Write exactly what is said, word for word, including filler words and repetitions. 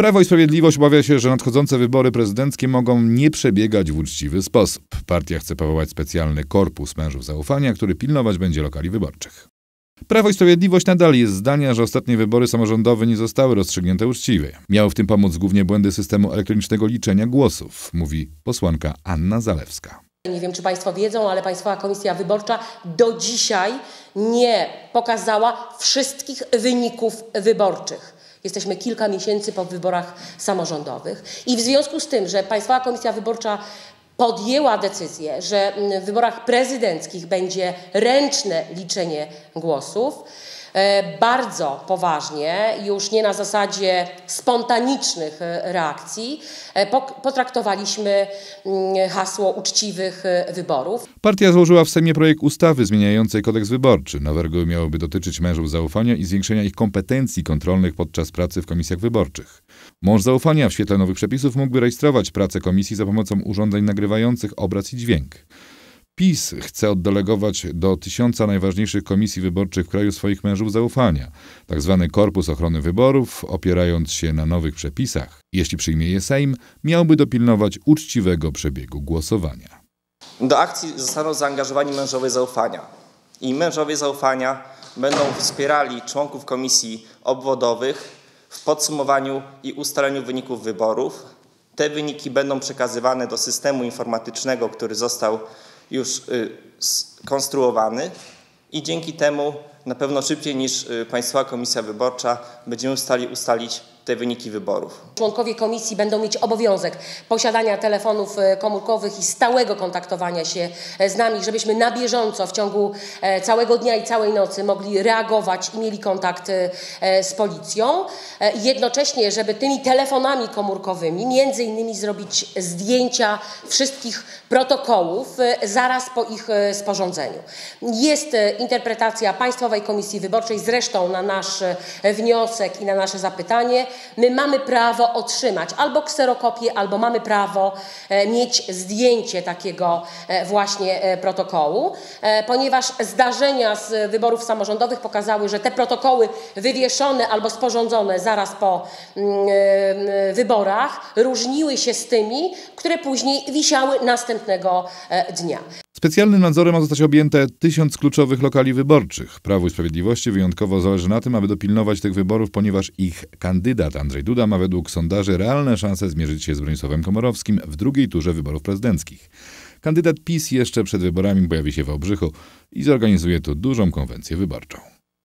Prawo i Sprawiedliwość obawia się, że nadchodzące wybory prezydenckie mogą nie przebiegać w uczciwy sposób. Partia chce powołać specjalny korpus mężów zaufania, który pilnować będzie lokali wyborczych. Prawo i Sprawiedliwość nadal jest zdania, że ostatnie wybory samorządowe nie zostały rozstrzygnięte uczciwie. Miały w tym pomóc głównie błędy systemu elektronicznego liczenia głosów, mówi posłanka Anna Zalewska. Nie wiem, czy Państwo wiedzą, ale Państwowa Komisja Wyborcza do dzisiaj nie pokazała wszystkich wyników wyborczych. Jesteśmy kilka miesięcy po wyborach samorządowych i w związku z tym, że Państwowa Komisja Wyborcza podjęła decyzję, że w wyborach prezydenckich będzie ręczne liczenie głosów, bardzo poważnie, już nie na zasadzie spontanicznych reakcji, potraktowaliśmy hasło uczciwych wyborów. Partia złożyła w Sejmie projekt ustawy zmieniającej kodeks wyborczy. Nowe reguły miałyby dotyczyć mężów zaufania i zwiększenia ich kompetencji kontrolnych podczas pracy w komisjach wyborczych. Mąż zaufania w świetle nowych przepisów mógłby rejestrować pracę komisji za pomocą urządzeń nagrywających obraz i dźwięk. PiS chce oddelegować do tysiąca najważniejszych komisji wyborczych w kraju swoich mężów zaufania, tak zwany Korpus Ochrony Wyborów, opierając się na nowych przepisach. Jeśli przyjmie je Sejm, miałby dopilnować uczciwego przebiegu głosowania. Do akcji zostaną zaangażowani mężowie zaufania i mężowie zaufania będą wspierali członków komisji obwodowych w podsumowaniu i ustaleniu wyników wyborów. Te wyniki będą przekazywane do systemu informatycznego, który został już skonstruowany i dzięki temu na pewno szybciej niż Państwowa Komisja Wyborcza będziemy w stanie ustalić te wyniki wyborów. Członkowie komisji będą mieć obowiązek posiadania telefonów komórkowych i stałego kontaktowania się z nami, żebyśmy na bieżąco w ciągu całego dnia i całej nocy mogli reagować i mieli kontakt z policją. Jednocześnie, żeby tymi telefonami komórkowymi między innymi zrobić zdjęcia wszystkich protokołów zaraz po ich sporządzeniu. Jest interpretacja Państwowej Komisji Wyborczej, zresztą na nasz wniosek i na nasze zapytanie. My mamy prawo otrzymać albo kserokopię, albo mamy prawo mieć zdjęcie takiego właśnie protokołu, ponieważ zdarzenia z wyborów samorządowych pokazały, że te protokoły wywieszone albo sporządzone zaraz po wyborach różniły się z tymi, które później wisiały następnego dnia. Specjalnym nadzorem ma zostać objęte tysiąc kluczowych lokali wyborczych. Prawu i Sprawiedliwości wyjątkowo zależy na tym, aby dopilnować tych wyborów, ponieważ ich kandydat Andrzej Duda ma według sondaży realne szanse zmierzyć się z Bronisławem Komorowskim w drugiej turze wyborów prezydenckich. Kandydat PiS jeszcze przed wyborami pojawi się w Wałbrzychu i zorganizuje tu dużą konwencję wyborczą.